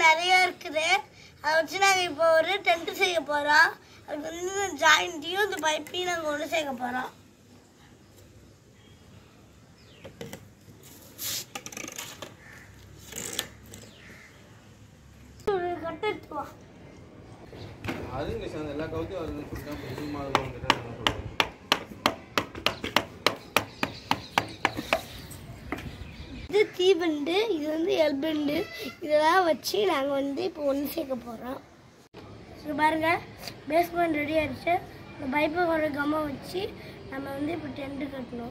நிறைய இருக்குது. அதை வச்சு நாங்கள் இப்போ ஒரு டென்ட் செய்ய போகிறோம். அதுக்கு வந்து ஜாயிண்ட்டையும் இந்த பைப்பையும் நாங்கள் ஒன்று சேர்க்க போகிறோம். ஒரு கட்டை எடுத்துவோம். அதுங்க சார் எல்லா கவுத்தையும் அதுன்னு சொல்லிட்டேன். பெரிய மாதிரி வந்துட்டு சொல்லுவேன். இது தீபண்டு, இது வந்து எல்பண்டு. இதெல்லாம் வச்சு நாங்கள் வந்து இப்போ ஒன்று சேர்க்க போகிறோம். இது பாருங்க, பேஸ்மெண்ட் ரெடி ஆகிடுச்சு. இந்த பைப்பை ஒரு கம்மை வச்சு நம்ம வந்து இப்போ டென்ட்டு கட்டணும்.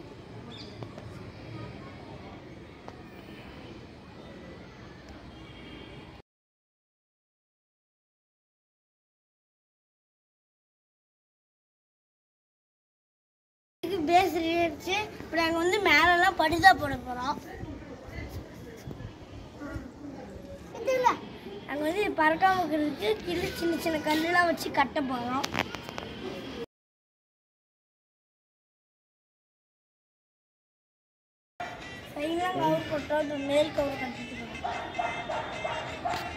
பேஸ் ரெடி ஆயிடுச்சு. இப்போ நாங்கள் வந்து மேலெல்லாம் படுதா போட போகிறோம். நாங்கள் வந்து பறக்காம இருக்கிறதுக்கு கீழே சின்ன சின்ன கல்லெல்லாம் வச்சு கட்ட போகிறோம். சைடெலாம் கவர் போட்டோம். மேல் கவர் கட்டிட்டு